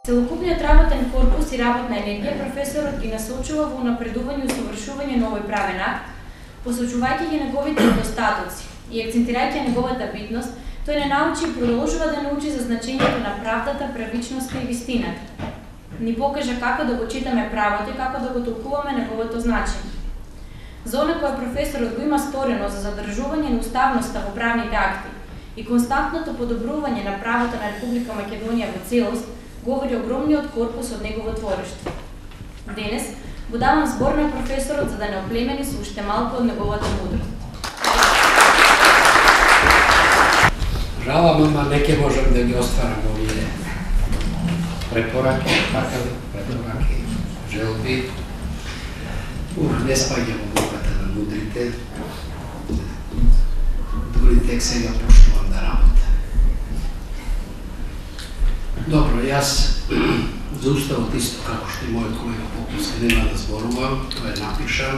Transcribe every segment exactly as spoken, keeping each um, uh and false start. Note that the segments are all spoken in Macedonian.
Целокупниот работен корпус и работна енергија професорот ги насочува во унапредување и усовршување на овој правен акт, посочувајќи ги неговите недостатоци и акцентирајќи неговата битност, тој не научи и продолжува да научи за значењето на правдата, правичноста и вистината. Ни покажа како да го читаме правото и како да го толкуваме неговото значење. За она која професорот го има сторено за задржување на уставноста во правните акти и константното подобрување на правото на Република Македонија во целост, говори огромниот корпус од негово творештво. Денес го давам збор на професорот за да не оплемени со уште малку од неговата мудрост. Жалам, ама не ќе можам да ги остварам овие препораки, такави препораки, желби. Ух, не спаѓам во главата на мудрите. Дури тек сега почнувам да работам. Добро, јас за уставот исто како што и мојот колега Поповски нема да зборувам, тоа е напишан,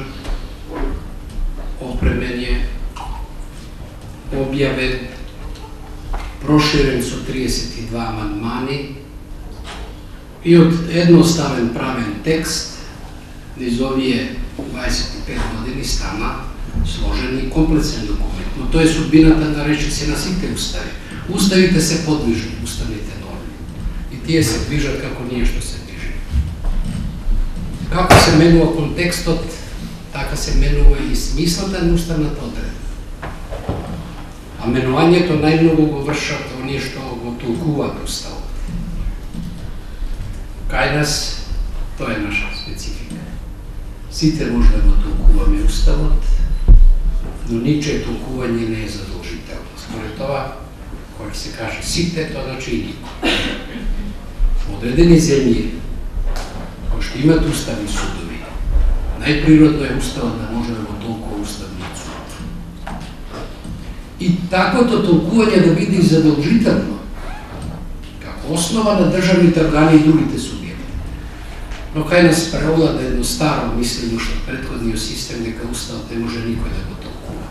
опремен е, објавен, проширен со триесет и два амандмани и од едноставен правен текст низ овие дваесет и пет години стана сложен и комплексен документ. Но тоа е судбината да рече се на сите устави. Уставите се подвижни, уставните норми. И тие се движат како ние што се движи. Како се менува контекстот, така се менува и смислата на уставната одредба. А менувањето најмногу го вршат оние што го толкуваат уставот. Кај нас, тоа е наша специфика. Сите може да го толкуваме уставот, но ничие толкување не е задолжително. Според тоа, кој се каже сите, тоа значи и никој. Одредени земји, кои што имат уставни судови, најприродно е уставот да може да го толкува уставниот суд. И таквото толкување да биде задолжително, како основа на државните органи и другите субјекти. Но кај нас преовлада едно старо мислење што претходниот систем дека уставот не може никој да го толкува.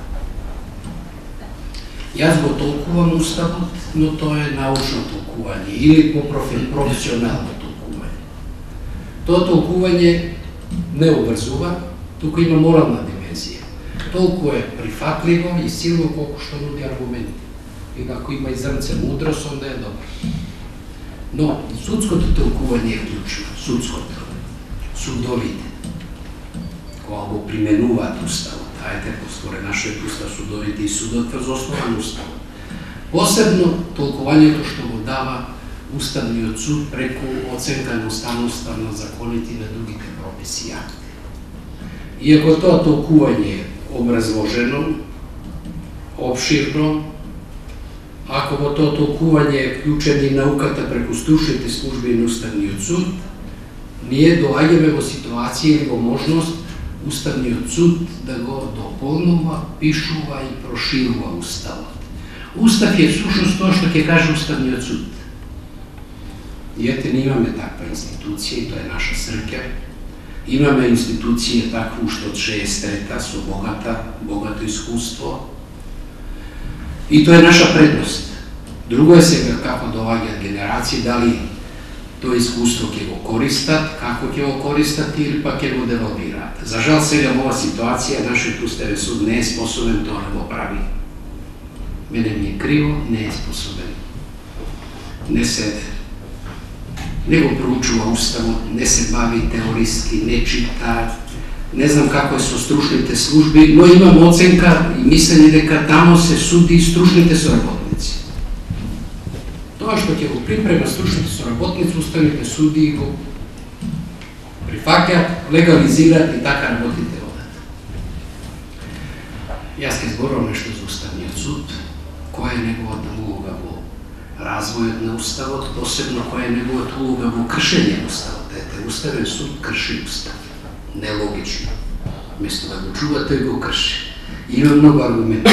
Јас го толкувам уставот, но тоа е научно толкување или по професионално толкување. Тоа толкување не обрзува, туку има морална димензија. Толку е прифатливо и силно колку што нуди аргументи. И ако има и зрнце мудрост, онда е добро. Но судското толкување е клучно, судското. Судовите, кога го применуваат уставот, ајде, според нашиот устав, судовите и судот врз основа на уставот. Посебно толкувањето што го дава Уставниот суд преку оценка на уставноста на законите и на другите прописи и акти. Иако тоа толкување е образложено, обширно, ако во тоа толкување е вклучена и науката преку стручните служби на Уставниот суд, ние доаѓаме во ситуација или во можност Уставниот суд да го дополнува, пишува и проширува уставот. Устав е сушност тоа што ќе каже Уставниот суд. И ете, не имаме таква институција и тоа е наша среќа. Имаме институција таква уште од шеесет и трета со богата, богато искуство. И тоа е наша предност. Друго е сега како доаѓаат генерации, дали тоа искуство ќе го користат, како ќе го користат или па ќе го девалвираат. За жал сега во оваа ситуација нашиот уставен суд не е способен тоа да го прави. Мене ми е криво, не е способен. Не се не го проучува уставот, не се бави теориски, не чита, не знам како е со стручните служби, но имам оценка и мислење дека тамо се суди стручните соработници. Тоа што ќе го припрема стручните соработници, уставните суди го прифаќаат, легализираат и така работите одат. Јас ќе зборувам нешто за Уставниот суд, која е неговата улога во развојот на уставот, посебно која е неговата улога во кршење на уставот. Ете, Уставен суд крши устав. Нелогично. Место да го чува, тој го крши. Има многу аргументи.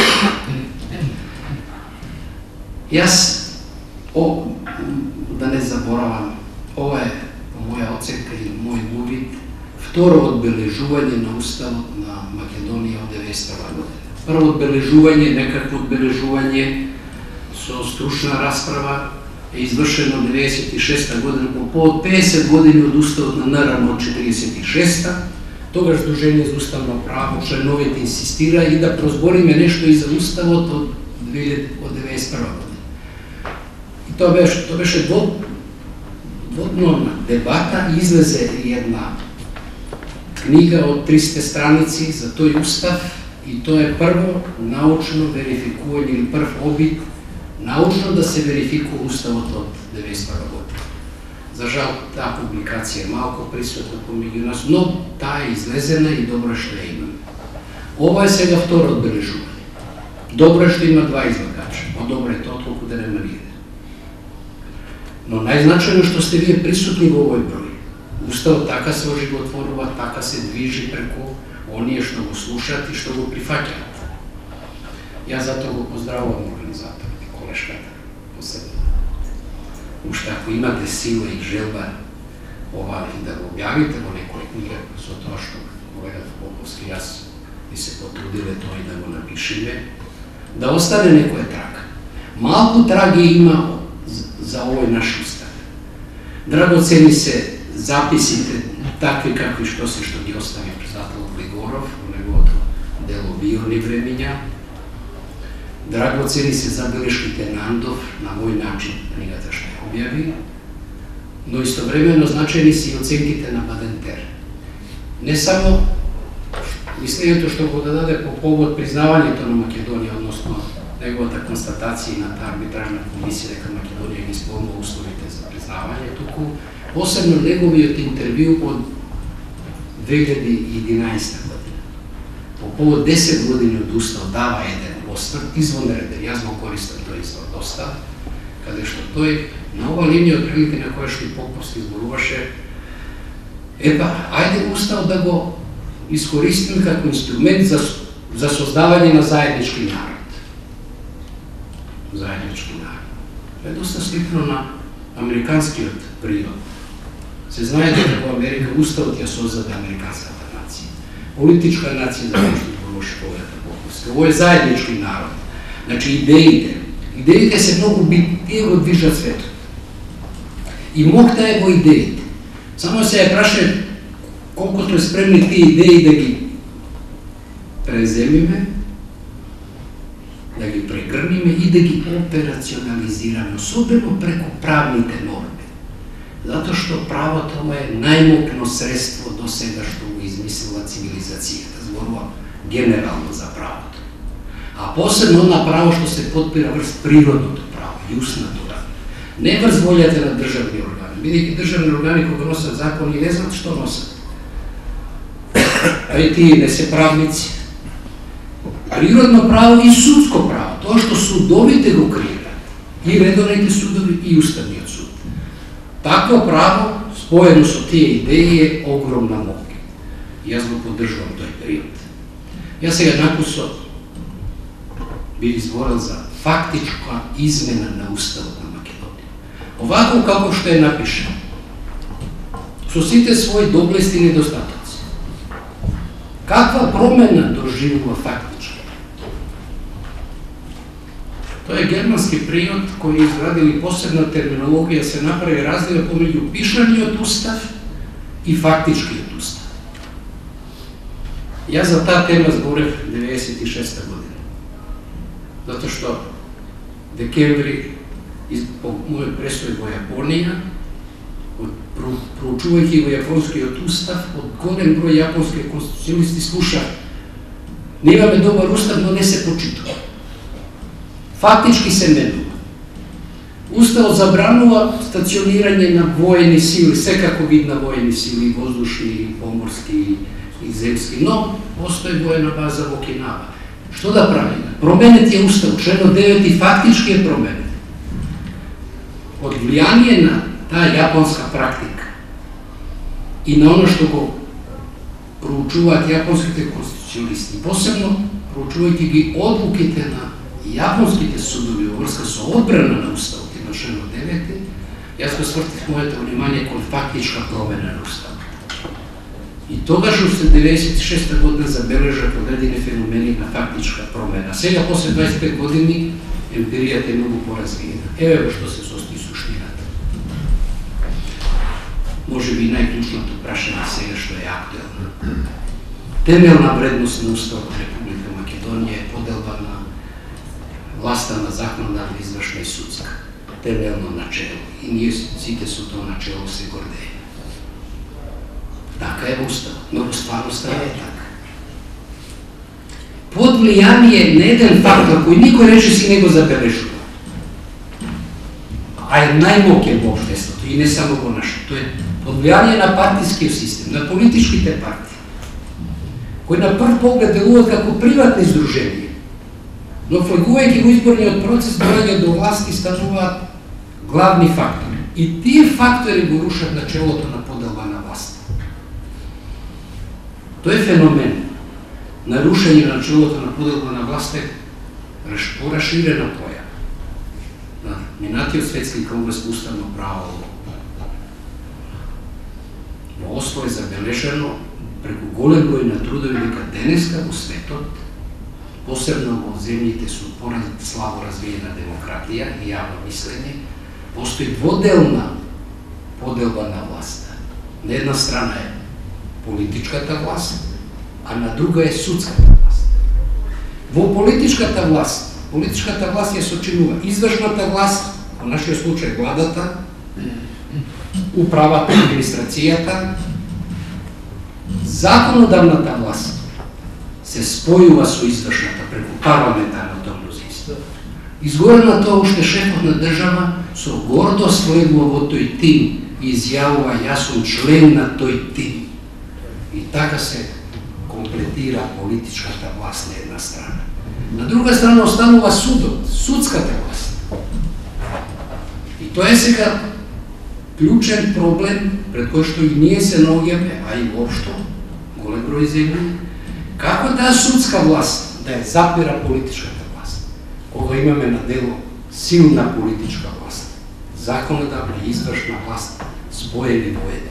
Јас О, да не заборавам, ова е, по моја оценка и мој увид, второ одбележување на уставот на Македонија од деветстотина година. Прво одбележување, некакво одбележување со стручна расправа, je izvršeno devedeset šesta godina, po pedeset godini od Ustava na naravno od četrdeset šesta. Toga Združenje za ustavno pravo članovite insistira i da prozbori me nešto iza Ustava od devedeset prve godine. I to beše dvodnevna debata, izleze jedna knjiga od tristo stranici za toj Ustav i to je prvo naučno verifikovanje ili prv obit naučno da se verifikuje Ustav od devedeset prve godine. Za žal, ta publikacija je malko prisutna pomiju nas, no ta je izlezena i dobro što je imam. Ovo je svega vtoro odbeležuvanje. Dobro je što ima dva izlagača, a dobro je to toliko da nema nijede. No najznačajno što ste vi prisutni u ovoj broji. Ustav taka se oživotvorova, taka se dviži preko onije što go slušati, što go prihvaćate. Ja zato go pozdravujem organizatora i koleškata posebno. Ušte ako imate sile i želba da ga objavite o nekoj knjige, so to što kolega Popovski, jaz bi se potrudile to i da go napišime, da ostane nekoje traga. Malko trage ima za ovoj naš Ustav. Dragoceni se zapisite takvi kakvi što se što gi ostavi Zatlov Gligorov, u njegovo delo Bioni vremenja. Dragoceni se zabeleškite Nandov, na moj način knjigata što je objavi, no istovremeno značajni si i ocenkite na Badenter. Ne samo, mislim to što ga dade po povod priznavanja to na Makedoniji, odnosno negovata konstatacija na ta arbitražna komisija neka Makedonija ispunila uslovite za priznavanje tuku, posebno njegovi od intervju od dve hiljade jedanaeste. godine. Po povod deset godina od Ustava dava jedan osvrt, izvonreden, ja zbog koristam to izvor dosta, kada je što to je na ova linija otprilike na koja što i Popovski izboruvaše, e pa, ajde Ustav da go iskoristim kako instrument za sozdavanje na zajednički narod. Zajednički narod. To je dosta slično na amerikanski prirod. Se znaje da je u Amerika Ustav tja sozdada amerikanska nacija. Politička nacija za nešto izboruvaše povjeta Popovske. Ovo je zajednički narod. Znači, idejite. Idejite se mnogo biti od viža svetu. I mogta je go idejite. Samo se je praše koliko to je spremni ti ideji da gi prezemime, da gi pregrnime i da gi operacionaliziramo, особено preko pravnite norme. Zato što pravo to je najmokno sredstvo do svega što mu izmislila civilizacija, da zborova generalno za pravo to. A posebno ona pravo što se potpira vrst prirodno to pravo, jus natura. Ne vrst voljate na državni organi. Vidite, državni organi koga nose zakon i ne znate što nose. A i ti ne se pravnici. Prirodno pravo i sudsko pravo, to što sudovite go kreirate, i redovnite sudovi i ustavni od sud. Takvo pravo, spojeno su tije ideje, je ogromna moga. Ja zbog podržavam toj period. Ja se ga nakuso bili izboral za faktička izmena na Ustavu na Makedoniji. Ovako kako što je napišeno, susite svoj doblesti i nedostatoci. Kakva promena doživila faktički? To je germanski prijod koji je izradili posebna terminologija, se napravi razlika pomeđu pišani od Ustav i faktički od Ustav. Ja za ta tema zborev devedeset šesta godina. Zato što dekembri po mojoj prestoji u Japonija, proučuvajući go japonski od Ustav, od golem broj japonske konstitucionalisti sluša, nemame dobar Ustav, no ne se počitava. Faktički se menува. Ustav zabranува stacioniranje na vojni sili, sve kako vidna vojni sili, vozdušni, pomorski i zemski, no postoji vojna baza u Okinawa. Što da pravi? Promeniti je Ustav, členo devet i faktički je promeniti. Od vlijanije na ta japonska praktika i na ono što go proučuvati japonskite konstitucionalisti, posebno proučuvajte gi odlukite na japonskite sudovi, vrska su odbrana na Ustavu, ti na členu devete, jasko svrtih mojete vнимание kod faktička promena na Ustavu. I toga što se devedeset šesta godina zabeleža određene fenomeni na faktička promena. Svega posle dvadeset pet godini empirijata je mnogo porazvijena. Evo što se sosti suština. може би најклучното прашање сега што е актуелно. Темелна вредност на Уставот на Република Македонија е поделба на власта на законодавна, извршна и судска. Темелно начело. И ние сите со тоа начело се гордееме. Така е во Уставот, но во стварноста не е така. Под влијание на еден фактор кој никој речиси не го забележува, а е најмоќен во општеството и не само во нашето. Тоа е под влијание на партискиот систем, на политичките партии, кои на прв поглед делуваат како приватни здруженија, но влегувајќи во изборниот процес доаѓаат до власт и стануваат главни фактори. И тие фактори го рушат начелото на поделба на власт. Тој феномен нарушање на начелото на поделба на власт е пораширена појава. На минатиот светски конгрес по уставно право во Осло е забележено преку голем број на трудови дека денеска во светот, посебно во земјите со слабо развиена демократија и јавно мислење, постои дводелна поделба на власта. На една страна е политичката власт, а на друга е судската власт. Во политичката власт, политичката власт ја сочинува извршната власт, во нашиот случај владата, управата, администрацијата, законодавната власт се спојува со извршната преку парламентарното мнозинство. Изгоре на тоа уште шефот на држава со гордост влегува во тој тим и изјавува јас сум член на тој тим. И така се комплетира политичката власт на една страна. На друга страна останува судот, судската власт. И тоа е сега клучен проблем пред кој што и ние се наоѓаме, а и воопшто голем број земји, како таа судска власт да ја запира политичката власт, кога имаме на дело силна политичка власт, законодавна и извршна власт споени во едно.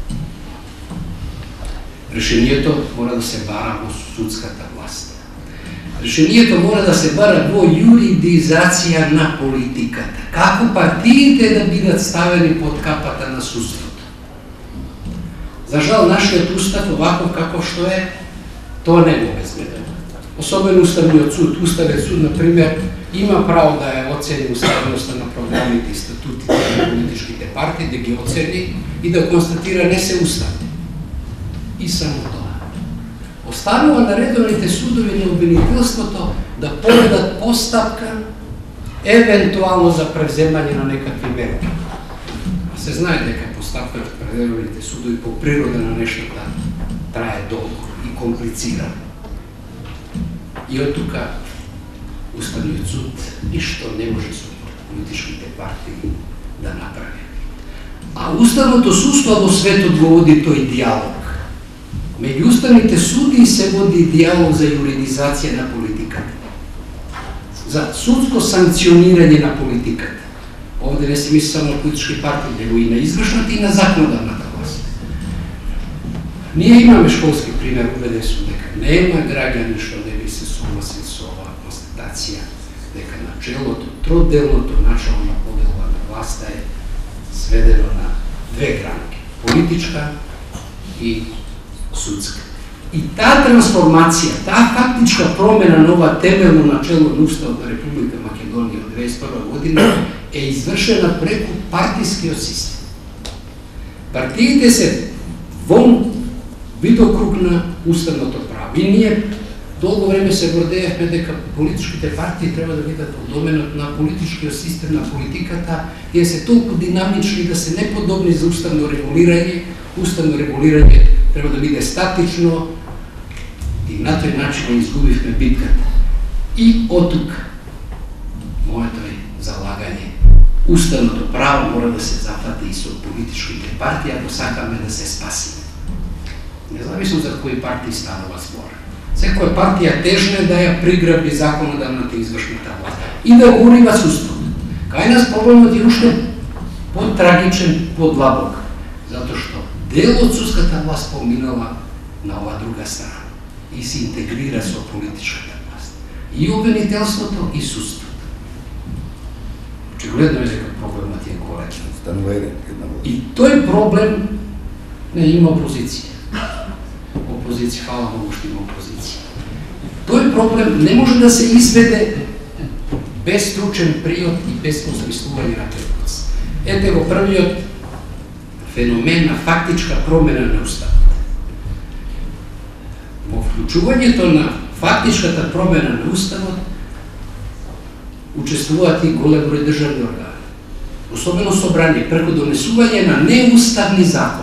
Решението мора да се бара во судската власт. Решението мора да се бара во юридизација на политиката. Како партиите да бидат ставени под капата на судството. За жал, нашиот устав, оваков како што е, тоа не го безбедува. Особено Уставниот суд. Уставен суд, например, има право да ја оцени уставноста на програмите и статутите на политичките партии, да ги оцени и да констатира не се уставни. И само тоа. Останува на редовните судови на обвинителството да поведат постапка евентуално за превземање на некакви мерки. Се знае дека постапката пред редовните судови по природа на нештата трае долго и комплицира. И од тука Уставниот суд ништо не може со политичките партии да направи. А уставното судство во светот го води тој диалог. Меѓу уставните суди се води диалог за юридизација на политиката, за судско санкционирање на политиката. Овде не се мисли само на политички партии, него и на извршната и на законодавната власт. Ние имаме школски пример, убеден сум дека нема граѓани што не би се согласил со оваа констатација, дека начелото, троделното начало на поделба на власта е сведено на две гранки, политичка и судска. И таа трансформација, таа фактичка промена на ова темелно начело на Уставот на Република Македонија од дваесет и прва година е извршена преку партискиот систем. Партиите се вон видокруг на уставното право. И ние долго време се гордеевме дека политичките партии треба да бидат под доменот на политичкиот систем, на политиката, тие се толку динамични да се неподобни за уставно регулирање. Уставно регулирање треба да биде статично и на тој начин изгубивме битката. И од тука моето е залагање. Уставното право мора да се зафати и со политичките партии, ако сакаме да се спасиме. Независно за кои партии станува збор. Секоја партија тежна да ја приграби законодавната и извршната власт и да го урива судството. Кај нас проблемот е уште потрагичен, подлабок, затоа што дел од судската власт поминала на ова друга страна и се интегрира со политичката власт. И обвинителството и судството. Очигледно е дека проблемот е голем. И тој проблем Не, има опозиција. Опозиција, хвала Богу што има опозиција. Тој проблем не може да се изведе без стручен приод и без осмислување на препораци. Ете го првиот феномен на фактичка промена на уставот. Во вклучувањето на фактичката промена на уставот учествуваат и голем број државни органи, особено собрание, преку донесување на неуставни закони.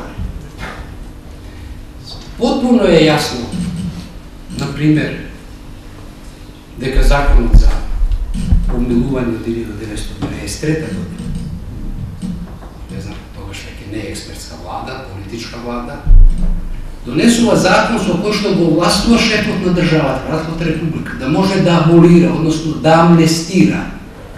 Потпуно е јасно, например, дека законот за помилување од илјада деветстотини деветдесет и трета година, не знам, тогаш веќе не е експертска влада, политичка влада, донесува закон со кој што го овластува шефот на државата, Радковата република, да може да аболира, односно да амнестира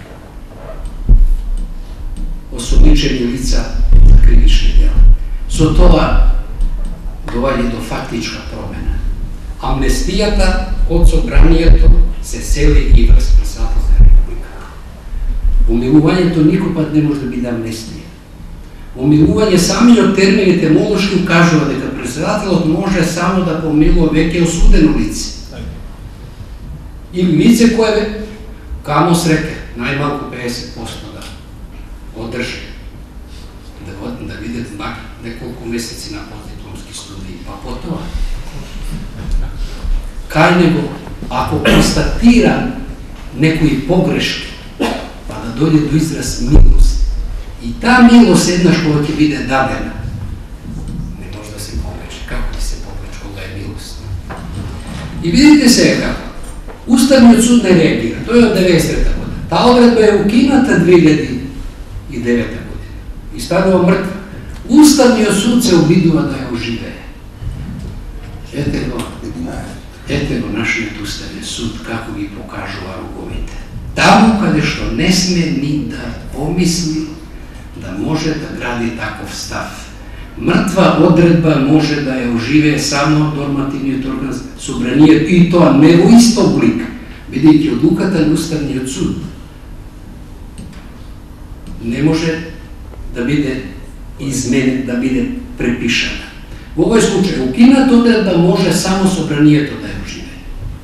осомничени лица за кривични дела. Со тоа доваѓа до фактичка промена. Амнестијата од собранието се сели и врз председателот на република. Помилувањето никој пат не може да биде амнестија. Помилување самиот термин етимолошки укажува дека председателот може само да помилува веќе осудено лице. Или лице кое камо среќа, најмалку педесет проценти да одржи, да, да видите неколку месеци на постдипломски студии, па потоа. Кај него, ако констатира некои погрешки, па да дојде до израз милост, и таа милост еднаш кога ќе биде дадена, не може да се повлече. Како ќе се повлече кога е милост? И видите сега како. Уставниот суд не реагира. Тој е од деветдесет и трета година. Таа одредба е укината две илјади и девета година. И станува мртва. Уставниот суд се обидува да ја оживее. Ете го, ете го нашиот уставен суд како ги покажува роговите. Таму каде што не сме ни да помисли да може да гради таков став. Мртва одредба може да ја оживее само нормативниот орган собранието и тоа не во ист облик, бидејќи одлуката на Уставниот суд не може да биде изменет, да биде препишана. Во овој случај, укината одредба може само собранието да ја оживее.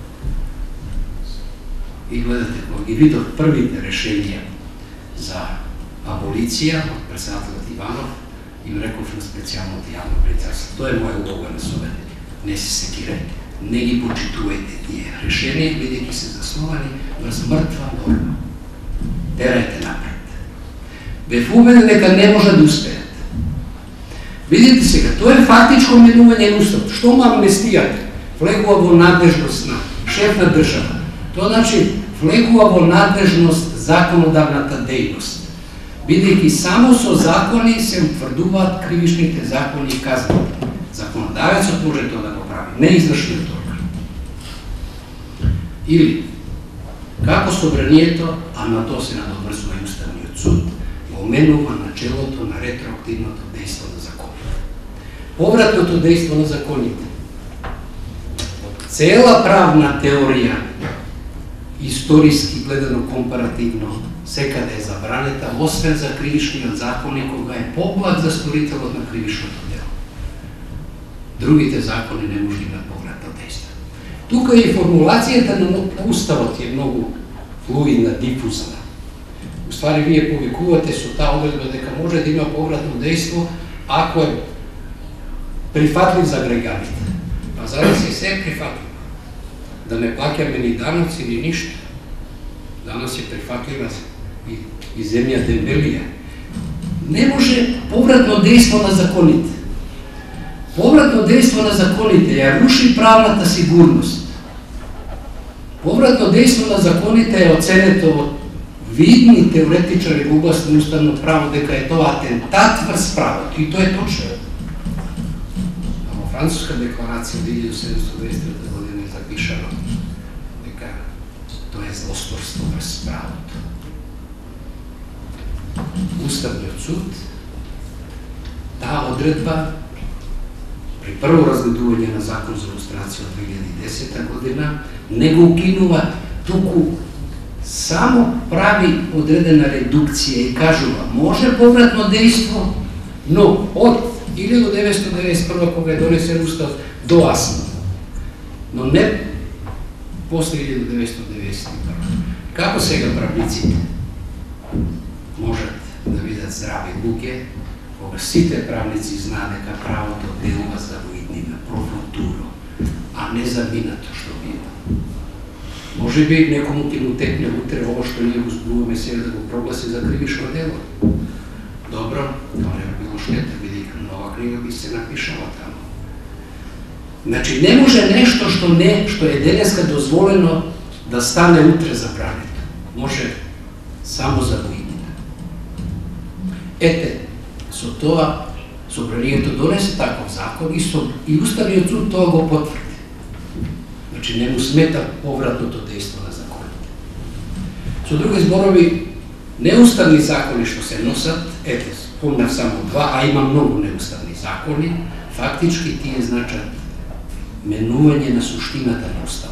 И гледате, кога ги видов првите решенија за аболиција од председателот Иванов, им реков на специјалното јавно председателство. Тоа е моја улога на совет. Не се секирајте, не ги почитувајте тие решенија, бидејќи се засловани врз мртва норма. Терајте напред. Бев убеден дека не може да успеат. Видите сега, тоа е фактичко менување на уставот. Што му амнестијата? Влегува во надлежност на шеф на држава. Тоа значи влегува во надлежност законодавната дејност. Бидејќи само со закони се утврдуваат кривичните закони и казните. Законодавецот може тоа да го прави, не извршниот орган. Или, како собранието, а на тоа се надобрзува и Уставниот суд, го менува начелото на ретроактивното дејство на законите. Повратното дејство на законите. Цела правна теорија, историски гледано компаративно, секаде е забранета, освен за кривичниот закон и кога е поблаг за сторителот на кривичното дело. Другите закони не може да имат повратно дејство. Тука и формулацијата на уставот е многу флуидна, дифузна. Уствари, вие повикувате со таа одредба дека може да има повратно дејство ако е прифатлив за граѓаните. Па за да се се прифатлив. Да не плаќаме ни даноци, ни ништо. Данос е прифатлива и, и земја дембелија. Не може повратно дејство на законите. Повратно дејство на законите ја руши правната сигурност. Повратно дејство на законите е оценето од видни теоретичари во област на уставно право дека е тоа атентат врз правото. И тоа е точно. А во Француска декларација од илјада седумстотини деветдесет и трета година е запишано дека тоа е злосторство врз правото. Уставниот суд, таа одредба при прво разгледување на закон за лустрација од две илјади и десета година не го укинува, туку само прави одредена редукција и кажува може повратно дејство, но од hiljadu devetsto devedeset prve. koga je donesen Ustav do Asma, no ne posle hiljadu devetsto devedeset prve. Kako сега правниците можат да видат здрави луѓе, кога сите правници знаат дека правото делува за во иднина, про футуро, а не за минато што бива. Може би некому ќе му текне утре ово што ние го зборуваме сега да го прогласи за кривишно дело. Добро, тоа не би било штета, бидејќи нова книга би се напишала тамо. Значи не може нешто што не што е денеска дозволено да стане утре забрането. Може само за воиднина. Ете, со тоа собранието донесе таков закон и, со, и Уставниот суд тоа го потврди. Значи не му смета повратното дејство на законите. Со други зборови, неуставни закони што се носат, ете, спомнав само два, а има многу неуставни закони, фактички тие значат менување на суштината на Уставот.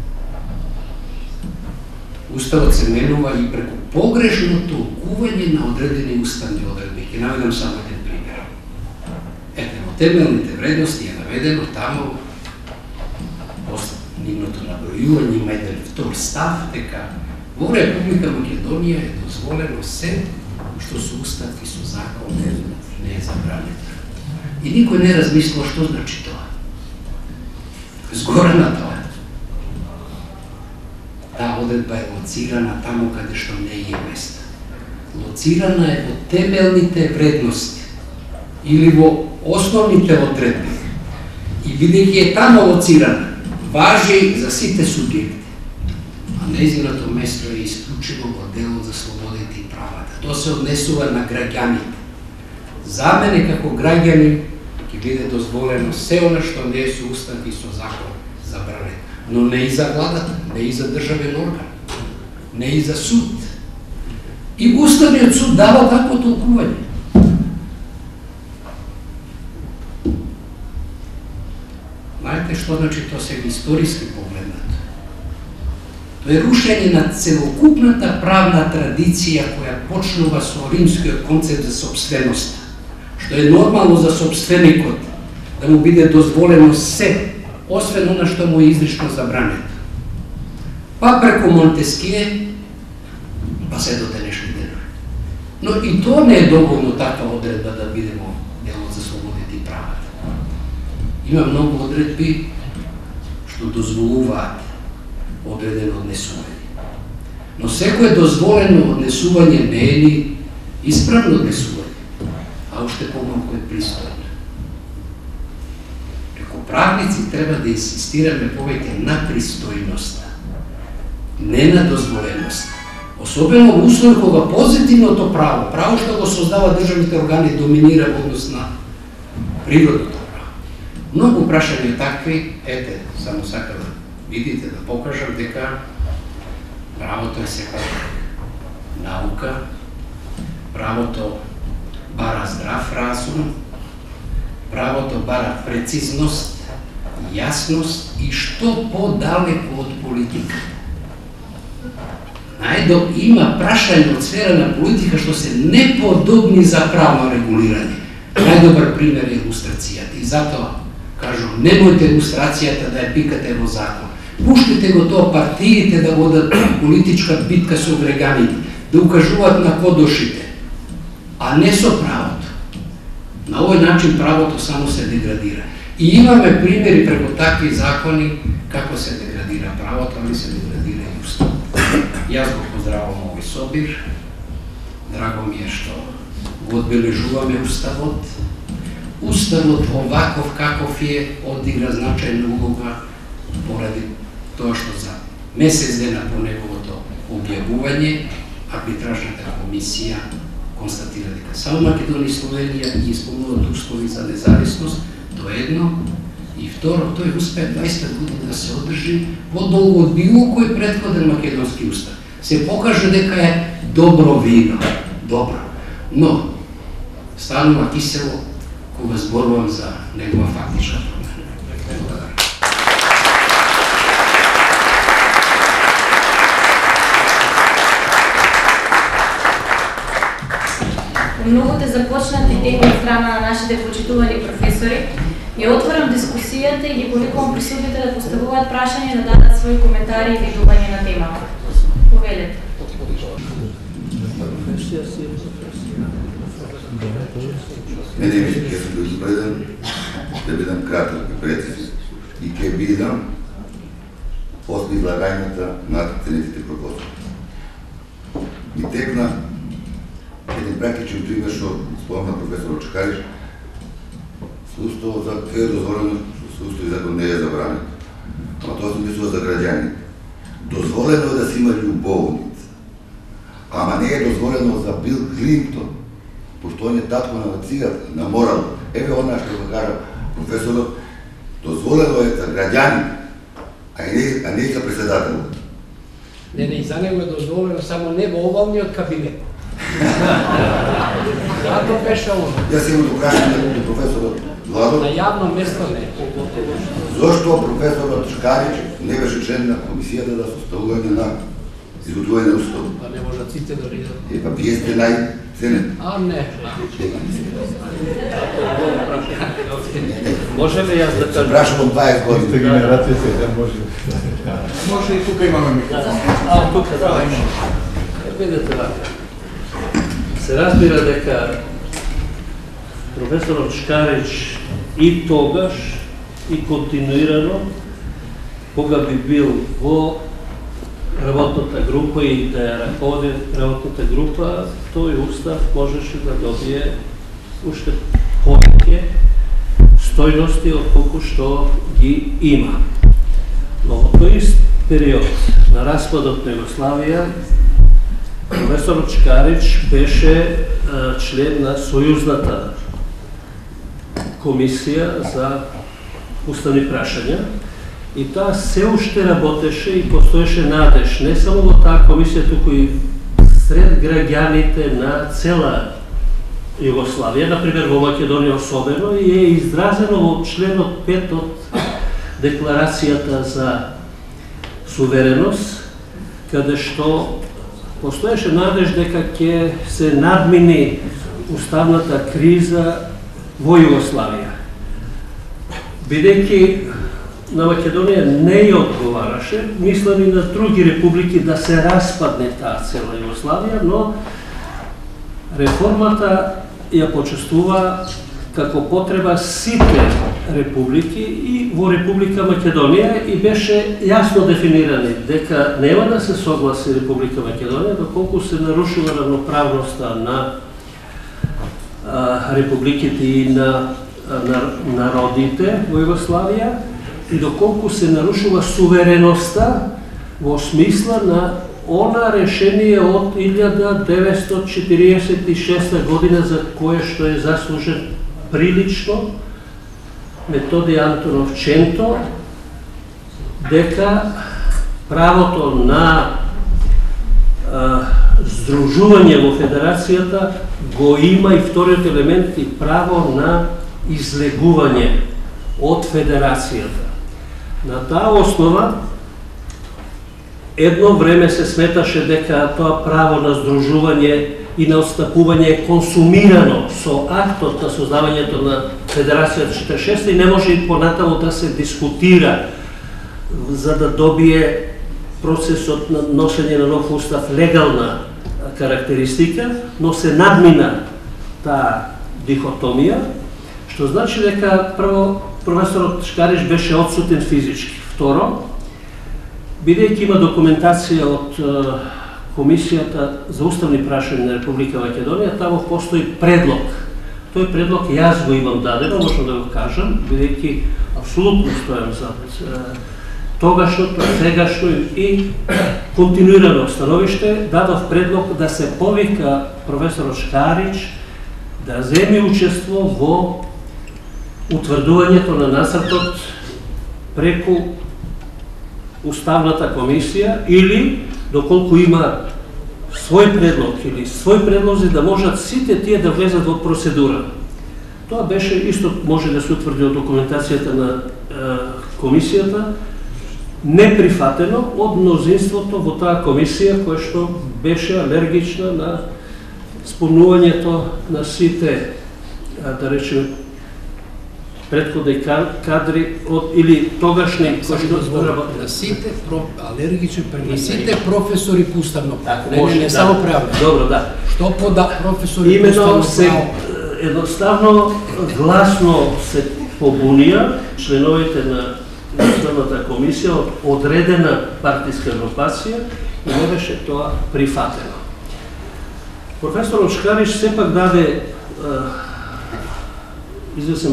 Уставот се менува и преку погрешно толкување на одредени уставни одредби. Ќе наведам само еден пример. Ете, во темелните вредности е наведено тамо, после нивното набројување има еден втор став, дека во Република Македонија е дозволено се што со устав и со закон не е забрането. И никој не размислува што значи тоа. Згора на тоа. Таа одредба е лоцирана таму каде што не е место. Лоцирана е во темелните вредности или во основните одредби. И бидејќи е тамо лоцирана, важи за сите субјекти. А нејзиното место е исклучиво во делот за слободите и правата. Тоа се однесува на граѓаните. За мене како граѓани ќе биде дозволено се она што не е со устав и со закон забранено. Но не и за владата, не и за државен орган, не и за суд. И Уставниот суд дава такво толкување. Знаете што значи тоа сега историски погледнато? Тоа е рушење на целокупната правна традиција која почнува со римскиот концепт за сопственост, што е нормално за сопственикот да му биде дозволено се, освен она што му е изрично забрането. Па преку Монтеские, па се до денешни денови. Но и тоа не е доволно таква одредба да биде во делот за слободите и правата. Има многу одредби што дозволуваат одредено однесување. Но секое дозволено однесување не е ни исправно однесување, а уште помалку е пристојно. Правници треба да инсистираме повеќе на пристојноста, не на дозволеноста. Особено во услови кога позитивното право, право што го создава државните органи, доминира во однос на природното право. Многу прашања такви, ете, само сака да видите, да покажам дека правото е секак наука, правото бара здрав разум, правото бара прецизност, јасност и што подалеку од политиката. Најдо има прашање од сфера на политика што се неподобни за правно регулирање. Најдобар пример е илустрацијата и затоа кажу, немојте илустрацијата да ја пикате во закон. Пуштите го тоа партиите да водат политичка битка со граѓаните, да укажуваат на кодошите, а не со правото. На овој начин правото само се деградира. И имаме примери преку такви закони како се деградира правото, али се деградира и уставот. Јас го поздравам овој собир. Драго ми е што го одбележуваме уставот. Уставот оваков каков е одигра значајна улога поради тоа што за месец дена по неговото објавување арбитражната комисија констатира дека само Македонија и Словенија ги исполнуваат услови за независност, тоа е едно. И второ, тој успеа дваесет години да се одржи подолго од било кој претходен македонски устав. Се покаже дека е добро вино, добро. Но станува кисело кога зборувам за негова фактичка промена. многуте започнати теми од страна на нашите почитувани професори, ја отворам дискусијата и ги повикувам присутните да поставуваат прашања и да дадат своји коментари и видување на темата. Повелете. Не, не, ќе сум безобреден, ќе бидам краток и прецизен и ќе бидам после излагањата на ценетите пропозиции. Ми текна еден практичен пример што спомна професор Чекарич, сустово за кај е дозволено, сустово и закон не е забранено. Ама тоа се мислува за граѓани. Дозволено е да си има љубовница, ама не е дозволено за Бил Клинтон, пошто он е татко на нацията, на морал. Еве она што го кажа професорот, дозволено е за граѓани, а не, а не за председател. Не, не, за него е дозволено, само не во овалниот кабинет. Како беше оно? Јас имам до прашање до професорот Владо. На јавно место не. Зошто професорот Чекарич не беше член на комисијата за составување на изготвување на устав? Да не можат сите дори да... Е, па вие сте најценен. А, не. Може ли јас да кажам? Прашувам дваесет години. Сте генерација сега, може. Може и тука имаме микрофон. А, тука, да. Видете вака. Се разбира дека професорот Чекарич и тогаш, и континуирано, кога би бил во работната група и да ја раководи работната група, тој устав можеше да добие уште повеќе стојности од колку што ги има. Но во тој период на распадот на Југославија, професорот Чекарич беше член на Сојузната комисија за уставни прашања и таа се уште работеше и постоеше надеж не само во таа комисија, туку и сред граѓаните на цела Југославија, например во Македонија особено, и е изразено во членот пет од Декларацијата за сувереност, каде што постоеше надеж дека ќе се надмини уставната криза во Југославија. Бидејќи на Македонија не ја одговараше, мислам и на други републики да се распадне таа цела Југославија, но реформата ја почувствува како потреба сите републики и во Република Македонија и беше јасно дефинирани дека нема да се согласи Република Македонија доколку се нарушува равноправноста на а, републиките и на, на народите во Југославија и доколку се нарушува сувереноста во смисла на она решение од илјада деветстотини четиридесет и шеста година за кое што е заслужен прилично Методи Антонов Ченто, дека правото на а, здружување во федерацијата го има и вториот елемент и право на излегување од федерацијата. На таа основа едно време се сметаше дека тоа право на здружување и на отстапување е консумирано со актот на создавањето на Федерацијата четиридесет и шеста и не може и понатаму да се дискутира за да добие процесот на носење на нов устав легална карактеристика, но се надмина таа дихотомија, што значи дека прво професорот Чекарич беше отсутен физички. Второ, бидејќи има документација од Комисијата за уставни прашања на Република Македонија, тамо постои предлог. Тој предлог јас го имам дадено, можам да го кажам, бидејќи апсолутно стојам зад тогашното, сегашно и континуирано становиште, дадов предлог да се повика професорот Чекарич да земи учество во утврдувањето на насртот преку Уставната комисија или доколку има свој предлог или свој предлози да можат сите тие да влезат во процедура. Тоа беше исто може да се утврди од документацијата на е, комисијата, неприфатено од мнозинството во таа комисија која што беше алергична на спомнувањето на сите, да речеме, претходни кадри од или тогашни кои што на сите алергични према сите професори по уставно право. Не, не, не само правно. Добро, да. Што пода професори по Именно уставно се право? едноставно гласно се побунија членовите на Уставната комисија од одредена партиска групација и не беше тоа прифатено. Професор Очкариш сепак даде известен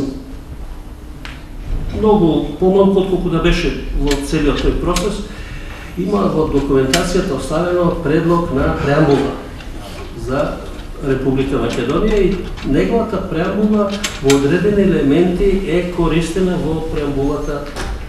многу помалку отколку да беше во целиот тој процес, има во документацијата оставено предлог на преамбула за Република Македонија и неговата преамбула во одредени елементи е користена во преамбулата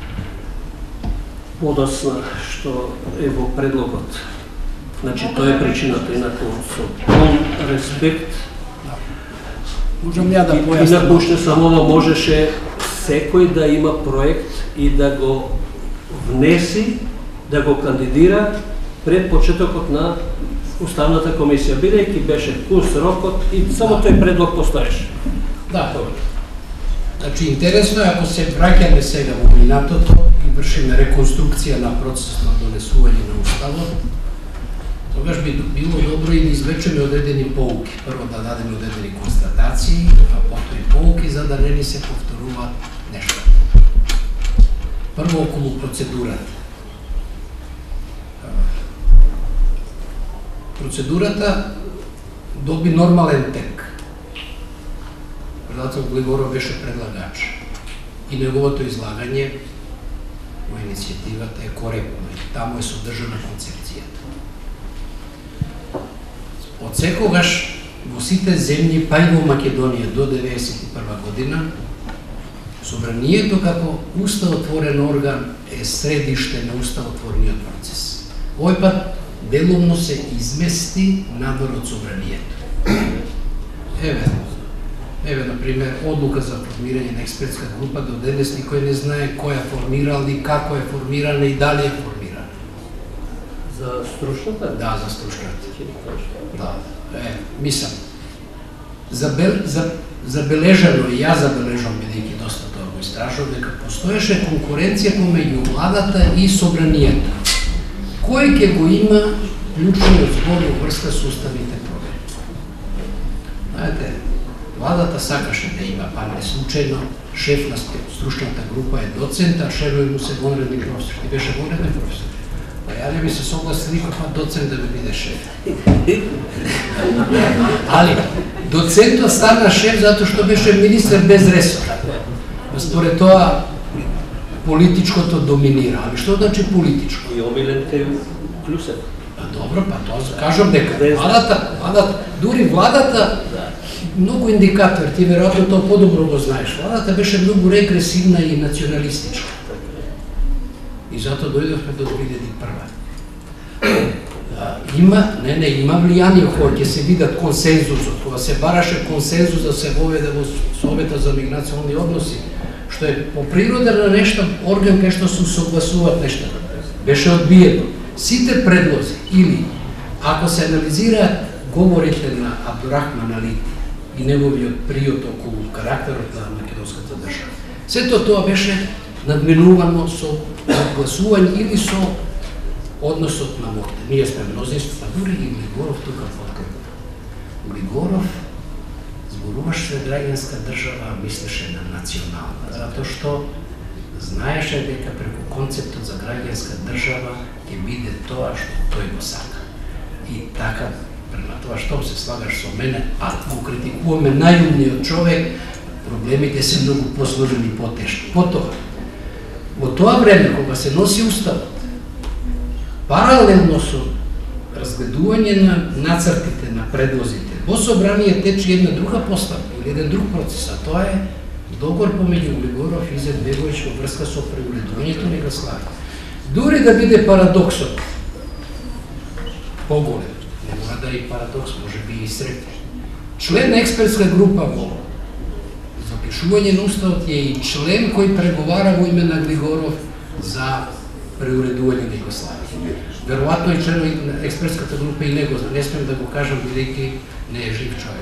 подосна што е во предлогот. Значи, тоа е причината, инаку со пун респект. Можам ја да И- појаснам. Инаку уште само ова можеше секој да има проект и да го внеси, да го кандидира пред почетокот на Уставната комисија, бидејќи беше курс рокот и само тој предлог постоеше. Да, добро. Значи, интересно е, ако се враќаме сега во минатото и вршиме реконструкција на процесот на донесување на Уставот, тогаш би било добро и да извлечеме одредени поуки. Прво да дадеме одредени констатации, а потоа и поуки, за да не ни се повторува нешто. Прво околу процедурата. Процедурата доби нормален тек. Председател Глигоров беше предлагач и неговото излагање во иницијативата е коректно и таму е содржана концепцијата. Од секогаш во сите земји, па и во Македонија до деветдесет и прва година, собранието како уставотворен орган е средиште на уставотворниот процес. Овој пат делумно се измести надвор од собранието. Еве, еве, например, одлука за формирање на експертска група, до денес никој не знае кој ја формирал и како е формирана и дали е формирана. За стручната? Да, за стручната. Да, е, мислам, забел, за, забележано, и ја забележам, бидејќи доста тоа го истражувам, дека постоеше конкуренција помеѓу владата и собранието. Кој ќе го има клучниот збор во врска со уставните промени? Знаете, владата сакаше да има, па не случајно, шеф на стручната група е доцент, а шефови му се вонредни професор. Ти беше вонреден професор. Па ја не би се согласил никој пат доцент да ми биде шеф. Али, доцентот стана шеф затоа што беше министер без ресор. Според тоа, политичкото доминира. Али што значи политичко? И омилен те Клюсев. Па добро, па тоа кажам дека владата, владата, дури владата, многу индикатори, ти веројатно тоа подобро го знаеш. Владата беше многу регресивна и националистичка. И затоа дојдовме до две илјади и прва. Има, не, не, има влијание кога ќе се видат консензусот, кога се бараше консензус да се воведе во Советот за миграционални односи, што е по природа на нешто орган кај што се согласуваат нешта. Беше одбиено. Сите предлози или ако се анализираат говорите на Абдурахман Алити и неговиот приот околу карактерот на македонската држава, сето тоа беше надменувано со гласување или со односот на моќта. Ние сме мнозинство, па дури и Глигоров тука подкрепа. Глигоров зборуваше за граѓанска држава, мислеше на национална, затоа што знаеше дека преку концептот за граѓанска држава ќе биде тоа што тој го сака. И така, према тоа што се слагаш со мене, а го критикуваме најумниот човек, проблемите се многу посложени и потешки. Потоа, во тоа време кога се носи уставот, паралелно со разгледување на нацртите, на предлозите, во собрание тече една друга поставка или еден друг процес, а тоа е договор помеѓу Глигоров и Изетбеговиќ во врска со преуредувањето на Југославија. Дури да биде парадоксот поголем, не мора да е парадокс, може би и среќа. Член на експертска група во запишување на уставот е и член кој преговара во име на Глигоров за преуредување на Југославија. Веројатно и членови на експертската група и него, не смем да го кажам, бидејќи не е жив човек.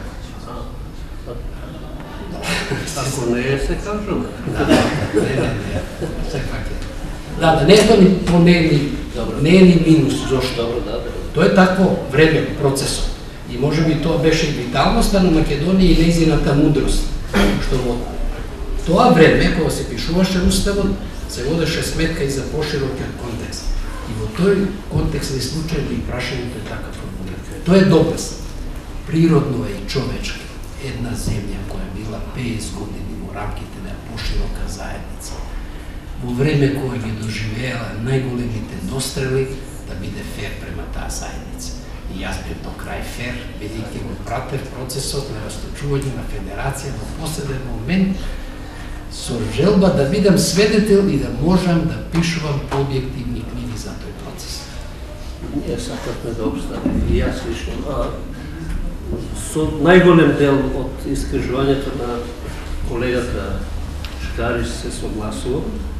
Ако не е, се кажам. Да, не, не, не, секак е. Да, да, не е ни по не е ни, не е ни минус, зошто? Тоа е такво време, процесот. И може би тоа беше и виталноста на Македонија и нејзината мудрост, што во тоа време, кога се пишуваше уставот, се водеше сметка и за поширокиот контекст. И во тој контекст не случајно и прашањето е така формулирано. Тоа е доказ. Природно е и човечки. Една земја која била петдесет години во рамките на поширока заедница, во време кое ги доживеела најголемите дострели, да биде фер према таа заедница. И јас бев до крај фер, бидејќи го пратев процесот на расточување на федерација во последен момент, со желба да бидам свидетел и да можам да пишувам објективни книги за тој процес. Ние сакавме да обстане, и јас лично. Со најголем дел од искажувањето на колегата Шкарич се согласувам.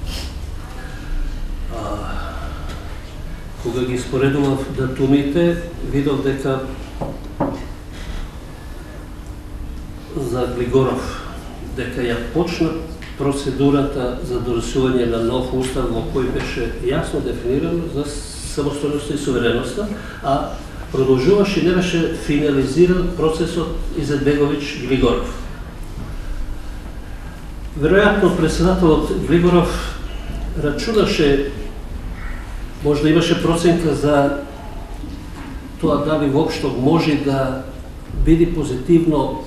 Кога ги споредував датумите, видов дека за Глигоров, дека ја почна процедурата за донесување на нов устав во кој беше јасно дефинирано за самостојноста и сувереноста, а продолжуваше и не беше финализиран процесот Изетбеговиќ-Глигоров. Веројатно председателот Глигоров рачунаше, можда имаше проценка за тоа дали воопшто може да биде позитивно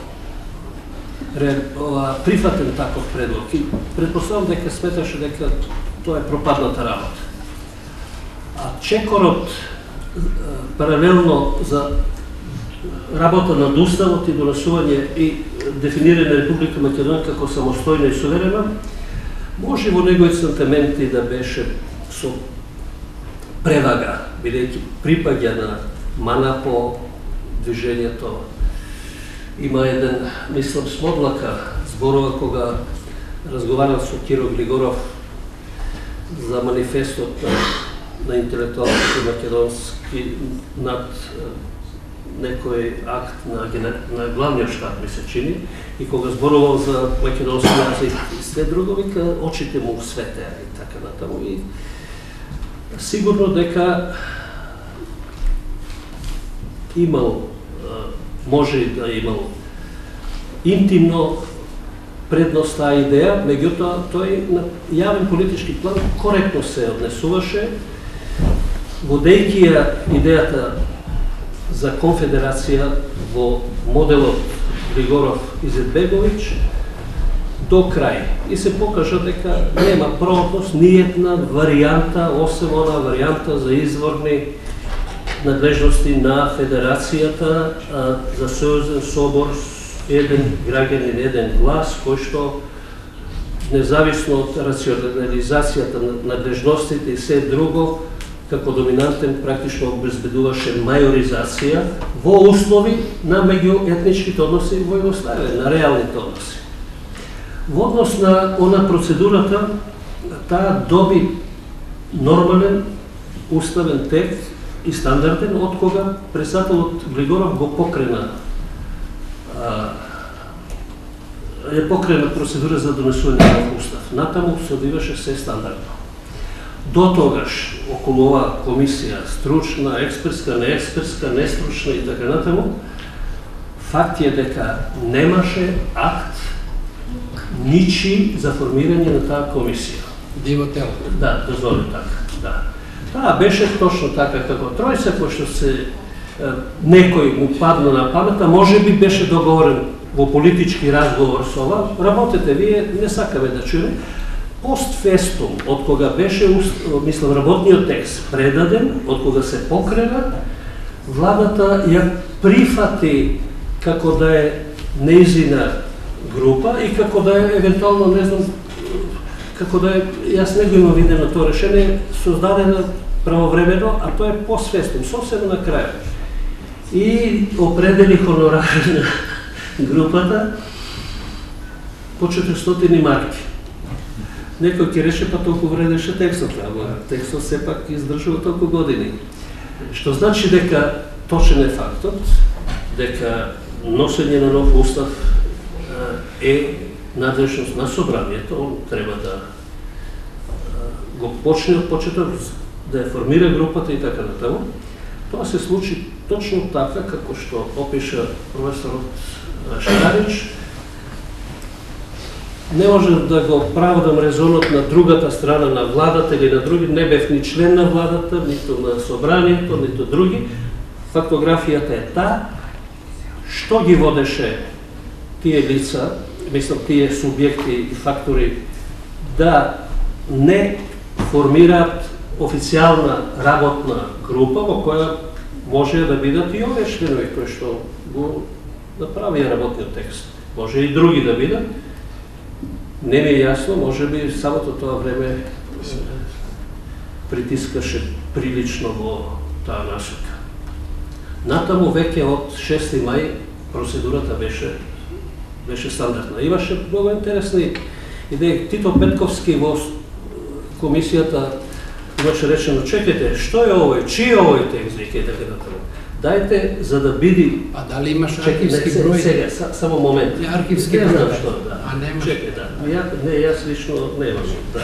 прифатен таков предлог. И предпоставам дека сметаше дека тоа е пропадната работа. А чекорот паралелно за работа над уставот и донесување и дефинирање на Република Македонија како самостојна и суверена, може во неговите сантименти да беше со превага, бидејќи припаѓа на мана по движењето. Има еден, мислам, Смодлака зборува кога разговарал со Киро Глигоров за манифестот на, на интелектуалните македонски над некој акт на, на главниот штаб, ми се чини, и кога зборувал за македонски јазик и све друго, вика, очите му светеа и така натаму. И сигурно дека имал, може да имал интимно предност таа идеја, меѓутоа тој на јавен политички план коректно се однесуваше, водејќи ја идејата за конфедерација во моделот Глигоров-Изетбеговиќ до крај. И се покажа дека нема проотност ни една варијанта, освен она варијанта за изворни надлежности на федерацијата, за Сојузен собор, еден граѓанин, еден глас, кој што независно од рационализацијата на надлежностите и се друго, како доминантен практично обезбедуваше мајоризација во услови на меѓуетничките односи во Југославија, на реалните односи. Во однос на она процедурата, таа доби нормален уставен текст и стандарден, од кога председателот Глигоров го покрена е покрена процедура за донесување на устав. Натаму се одвиваше се стандардно. До тогаш, околу оваа комисија, стручна, експертска, неекспертска, нестручна и така натаму, факт е дека немаше акт ничи за формирање на таа комисија. Диво тело. Да, дозволи така, да. Таа беше точно така како тројца, кој што се некој му падна на памета, може би беше договорен во политички разговор со ова, работете вие, не сакаме да чуеме. Постфестум, од кога беше, мислам, работниот текст предаден, од кога се покрена, владата ја прифати како да е нејзина група и како да е, евентуално, не знам, како да е, јас не го имам видено тоа решение, создадено правовремено, а тоа е постфестум, совсем на крај. И определи хонорари на групата по четиристотини марки. Некој ќе рече, па толку вредеше текстот, ама текстот сепак издржува толку години. Што значи дека точен е фактот, дека носење на нов устав е надлежност на собранието, он треба да го почне од почеток, да ја формира групата и така натаму. Тоа се случи точно така како што опиша професорот Шкарич. Не може да го правдам резонот на другата страна на владата или на други, не бев ни член на владата, нито на собранието, нито други. Фактографијата е таа, што ги водеше тие лица, мислам тие субјекти и фактори, да не формираат официјална работна група во која може да бидат и овие членови кои што го направија работниот текст. Може и други да бидат. Не ми е јасно, може би самото тоа време притискаше прилично во таа насока. Натаму веќе од шести мај процедурата беше беше стандардна. Имаше многу интересни идеи. Тито Петковски во комисијата беше речено, чекайте, што е овој, чиј е овој текст, веќе така натаму. Дајте, за да биди... А дали имаш архивски број? Сега, само момент. Архивски број. Не знам што, да. А немаш? Чекай, да. Не, јас лично немам, да.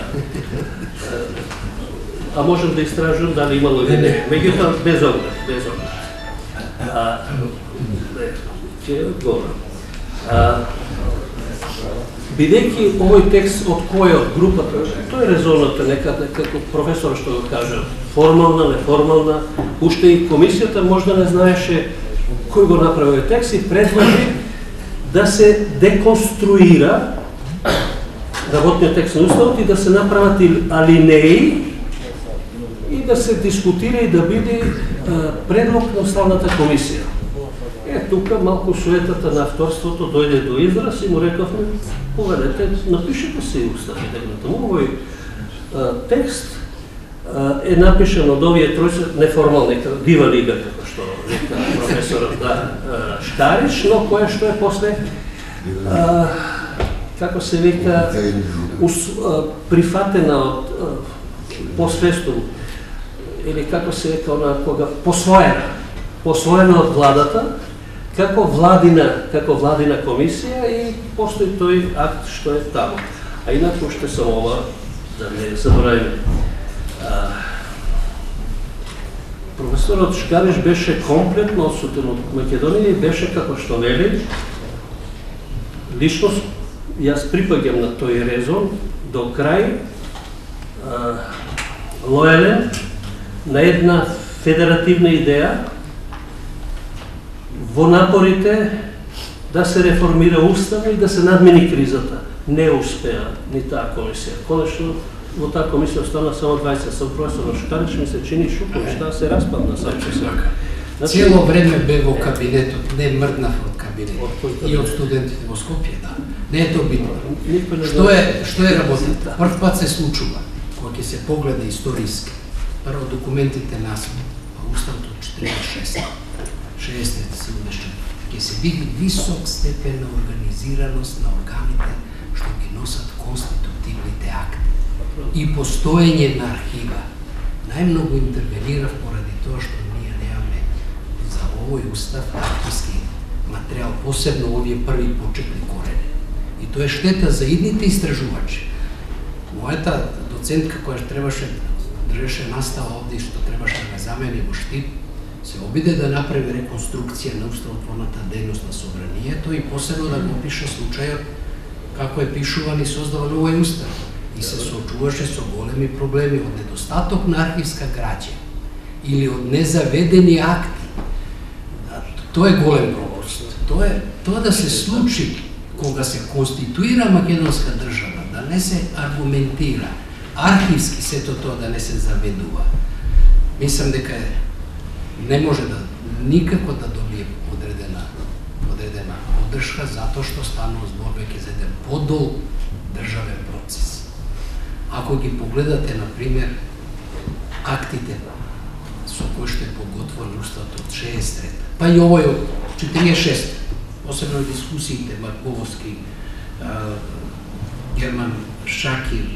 А можем да истражувам дали имало или не. Меѓутоа, без оглед, без оглед. Ќе одговорам. Бидејќи овој текст од кој од групата, тој резонот е некаде, како професор што го кажа, формална, неформална, уште и комисијата можда не знаеше кој го направи овој текст и предложи да се деконструира работниот текст на уставот и да се направат алинеи и да се дискутира и да биде предлог на уставната комисија. Е, тука малку суетата на авторството дојде до израз и му рековме, поведете, напишете си устав и така натаму. Овој текст е напишан од овие тројца неформални, дива лига, како што река професорот да Шкарич, но кое што е после, како се века, прифатена од посвестум, или како се века она кога посвоена, посвоена од владата, како владина, како владина комисија и постои тој акт што е таму. А инаку уште само ова, да не заборавиме. Професорот Шкарич беше комплетно отсутен од Македонија и беше како што вели, лично јас припаѓам на тој резон до крај лојален на една федеративна идеја во напорите да се реформира устав и да се надмени кризата. Не успеа ни таа комисија. Конечно, во таа комисија остана само дваесет. Сам професор Шкарич ми се чини шокој, што се распадна сам че се. Цело време бе во кабинетот, не мрднав од кабинетот. И од студентите во Скопје, да. Не е тоа битно. Што е, што е работата? Прв пат се случува, кога ќе се погледа историски. Прво документите нас, уставот од четиридесет и шеста. шеесет се умешча. Ќе се види висок степен на организираност на органите што ги носат конститутивните акти и постоење на архива. Најмногу интервенирав поради тоа што ние немаме за овој устав архивски материјал, посебно овие први почетни корени. И тоа е штета за идните истражувачи. Мојата доцентка која требаше држеше настава овде што требаше да ме замени во Штип, се обиде да направи реконструкција на уставотворната дејност на собранието и посебно да го опише случајот како е пишуван и создаван овој устав. И се соочуваше со големи проблеми од недостаток на архивска граѓа или од незаведени акти. Тоа е голем пропуст. Тоа е тоа да се случи кога се конституира македонска држава, да не се аргументира, архивски сето тоа да не се заведува. Мислам дека не може да никако да добие одредена одредена поддршка затоа што станува збор веќе за еден подолг државен процес. Ако ги погледате, например, актите со кои што е подготвен уставот од шеесет трета, па и овој од четиридесет и шеста, посебно дискусиите Марковски, Герман Шакир,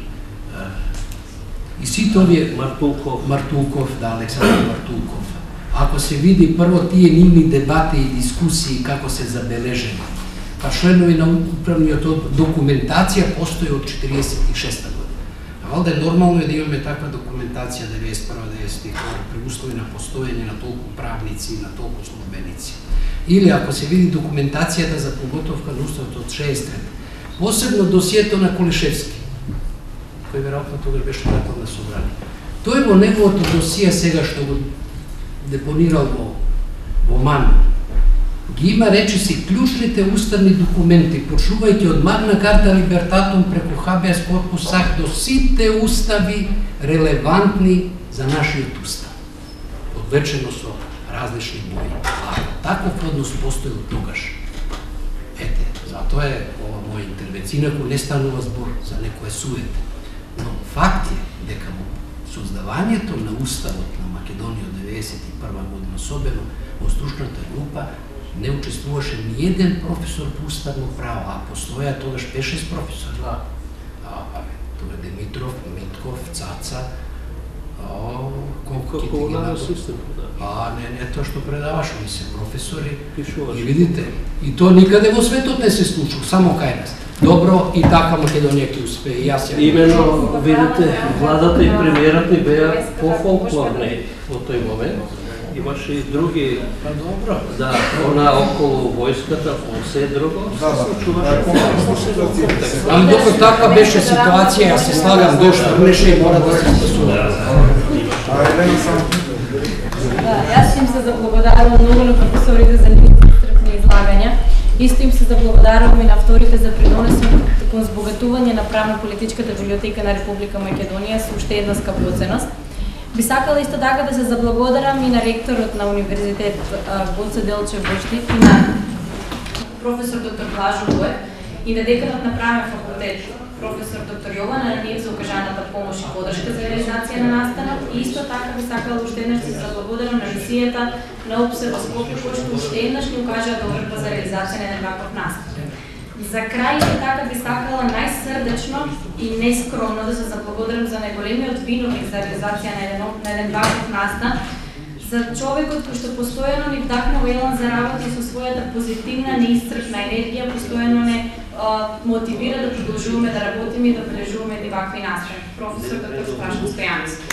И сите овие Мартулков. Мартулков, да, Александр Мартулков. Ако се види прво тие нивни дебати и дискусии како се забележени, па членови на управниот одбор, документација постои од четириесет и шеста година. А валда е нормално е да имаме таква документација деветдесет и прва деветдесет и втора при услови на постоење на толку правници и на толку службеници. Или ако се види документацијата за подготовка на уставот од шеесет трета, посебно досието на Колишевски, кој веројатно тогаш беше председател на собрание. Тој во неговото досие сега што го депонирал во, во МАН, ги има речиси клучните уставни документи, почнувајќи од Магна Карта Либертатум преку Хабеас Корпус Сак до сите устави релевантни за нашиот устав, одвечено со различни бои. А таков однос постои од тогаш. Ете, затоа е ова моја интервенција, инаку не станува збор за некоја суета. Но факт е дека во создавањето на уставот на Македонија од деветдесет и прва година, особено во стручната група, не учествуваше ни еден професор по уставно право, а постоја тогаш пет-шест професори. Да. А, а тоа е Димитров, Митков, Цаца, а, колку ќе ги набројам? Систем, да. А, не, не, тоа што предаваш, они се професори. Пишуваш. И видите, и тоа никаде во светот не се случува, само кај нас. Добро, и така Македонија ќе успее, и јас ја... Именно, видите, владата и премиерот ни беа по-фолклорни во тој момент. Имаше и други, Па добро. да, она околу војската, се друго, се случуваше по-контекст. Ами докато таква беше ситуација, јас се слагам дошт врнеше и мора да се спасува. Да, јас им се заблагодарувам многу на професорите за нивните истрпни излагања. Исто им се заблагодарувам и на авторите за приносот кон збогатување на правно-политичката библиотека на Република Македонија со уште една скапоценност. Би сакала исто така да се заблагодарам и на ректорот на Универзитет Гоце Делчев Бошник и на професор доктор Блажо Боев и на деканот на правен факултет професор доктор Јована Раниев за окажаната помош и подршка за реализација на настанот и исто така би сакала уште еднаш да се заблагодарам на мисијата на Обсерва Скопје кој што уште еднаш ни укажа доверба за реализација на еден ваков настан. За крај исто така би сакала најсрдечно и нескромно да се заблагодарам за најголемиот виновник за реализација на еден, на еден ваков настан, за човекот кој што постојано ни вдахнува елан за работа и со својата позитивна, неисцрпна енергија, постојано не а, мотивира да продолжуваме да работиме и да продолжуваме едни вакви настани. Професор доктор Страшно Стојански.